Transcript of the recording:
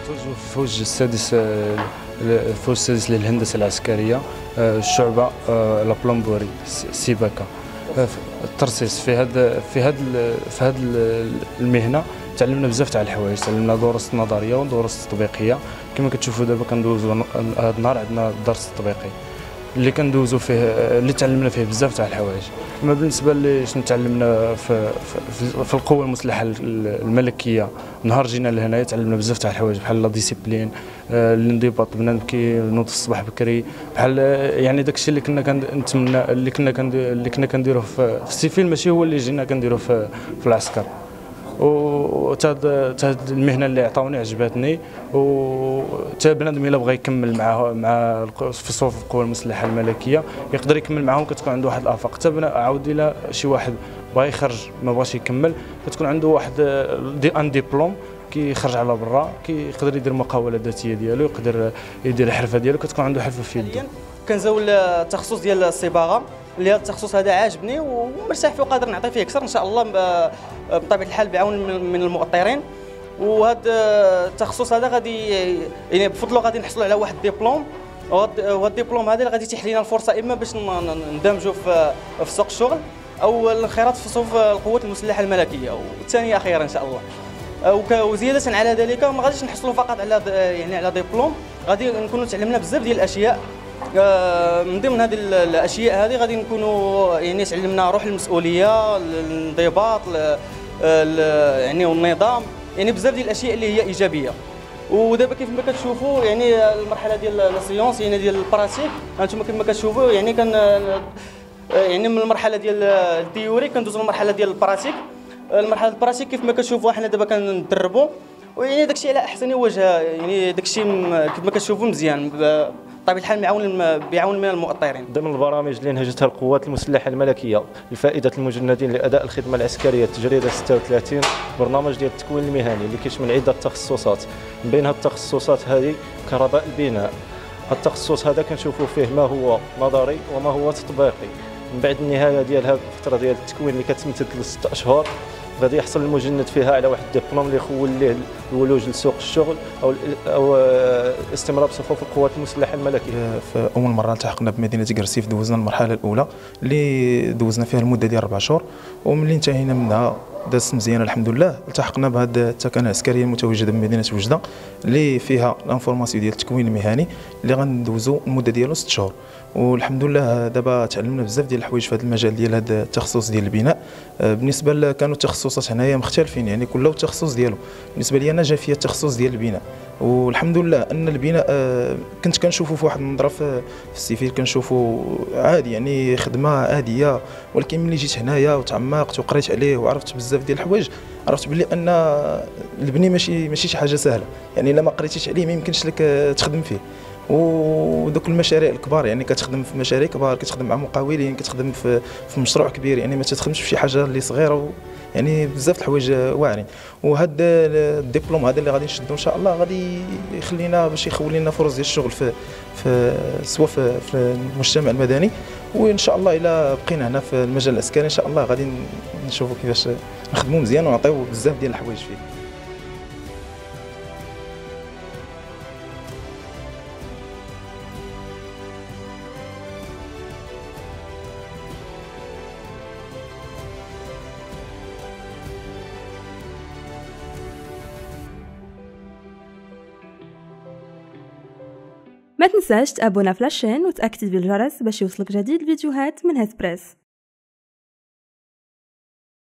توجه في الفوج السادس، الفوج السادس للهندسة العسكرية، الشعبة لا بلومبوري سيباكا. الترصيص في هذا المهنة تعلمنا بزاف تاع الحوايج، تعلمنا دروس نظرية ودروس تطبيقية. كما كتشوفوا دابا كندوزوا هذا النهار عندنا الدرس التطبيقي اللي كندوزو فيه، اللي تعلمنا فيه بزاف تاع الحوايج. اما بالنسبه لشنو تعلمنا في القوه المسلحه الملكيه، نهار جينا لهنايا تعلمنا بزاف تاع الحوايج بحال لا ديسيبلين، الانضباط، بنادم كينوض الصباح بكري، بحال يعني داكشي اللي كنا كنتمنى اللي كنا كنديروه في السيفيل ماشي هو اللي جينا كنديروه في العسكر. وتا المهنه اللي عطاوني عجبتني، وتا بنادم الا بغى يكمل مع في صفوف القوى المسلحه الملكيه يقدر يكمل معاهم. كتكون عنده واحد الافاق. حتى عاود الى شي واحد بغى يخرج ما بغاش يكمل، كتكون عنده واحد ان ديبلوم كيخرج على برا، كيقدر يدير مقاوله ذاتيه ديالو، يقدر يدير الحرفه ديالو، كتكون عنده حرفه في يده. كنزاول التخصص ديال الصباغه، اللي هذا التخصص هذا عاجبني ومرتاح فيه وقادر نعطي فيه اكثر ان شاء الله بطبيعه الحال بعون من المؤطرين. وهذا التخصص هذا غادي يعني بفضله غادي نحصلوا على واحد الدبلوم، وهذا الدبلوم هذا اللي غادي يتيح لنا الفرصه اما باش ندمجوا في سوق الشغل او الانخراط في صفوف القوات المسلحه الملكيه، والثانيه اخيرا ان شاء الله. وزياده على ذلك ما غاديش نحصلوا فقط على يعني على دبلوم، غادي نكونوا تعلمنا بزاف ديال الاشياء. من ضمن هذه الاشياء هذه غادي نكونوا يعني تعلمنا روح المسؤوليه، الانضباط يعني والنظام، يعني بزاف ديال الاشياء اللي هي ايجابيه. ودابا كيف ما كتشوفوا يعني المرحله ديال السيونس يعني ديال البراتيك، انتم كيف ما كتشوفوا يعني يعني من المرحله ديال التيوري كندوزوا للمرحله ديال البراتيك. المرحله البراتيك كيف ما كتشوفوا حنا دابا كندربوا، ويعني داكشي على احسن وجه، يعني داكشي كيف ما كتشوفوا مزيان بطبيعه الحال بعون من المؤطرين. ضمن البرامج اللي انهجتها القوات المسلحه الملكيه لفائده المجندين لاداء الخدمه العسكريه التجريده 36 برنامج ديال التكوين المهني اللي كيشمل عده تخصصات. من بين هذه التخصصات هذه كهرباء البناء. التخصص هذا كنشوفوا فيه ما هو نظري وما هو تطبيقي. من بعد النهايه ديال هذه الفتره ديال التكوين اللي كتمتد ل6 اشهر غادي يحصل المجند فيها على واحد الدبلوم اللي يخول ليه الولوج لسوق الشغل او الاستمرار بصفوف القوات المسلحه الملكيه. في اول مره التحقنا بمدينه قرسيف دوزنا المرحله الاولى اللي دوزنا فيها المده ديال 4 شهور، وملي انتهينا منها دازت مزيانه الحمد لله. التحقنا بهذا التكنه العسكريه المتواجده بمدينه وجده اللي فيها لانفورماسيون ديال التكوين المهني اللي غندوزو المده ديالو 6 شهور. والحمد لله دابا تعلمنا بزاف ديال الحوايج في هذا المجال ديال هذا التخصص ديال البناء. بالنسبه كانوا التخصصات هنايا مختلفين، يعني كل التخصص ديالو. بالنسبه لي انا جا فيا التخصص ديال البناء، والحمد لله ان البناء كنت كنشوفه في واحد النظره في السيفيل كنشوفه عادي، يعني خدمه عاديه، ولكن ملي جيت هنايا وتعمقت وقريت عليه وعرفت بزاف ديال الحوايج عرفت بلي ان البني ماشي شي حاجه سهله، يعني الا ما قريتيش عليه ما يمكنش لك تخدم فيه. ودوك المشاريع الكبار يعني كتخدم في مشاريع كبار، كتخدم مع مقاولين، كتخدم في مشروع كبير، يعني ما تخدمش في شي حاجه اللي صغيره، يعني بزاف الحوايج واعرين. وهذا الدبلوم هذا اللي غادي نشدو ان شاء الله غادي يخلينا باش يخول لنا فرص ديال الشغل سواء في المجتمع المدني، وان شاء الله الا بقينا هنا في المجال العسكري ان شاء الله غادي نشوفوا كيفاش نخدموا مزيان ونعطيو بزاف ديال الحوايج فيه. ما تنساش تابونا في لاشين وتأكد بالجرس باش يوصلك جديد الفيديوهات من هسبريس.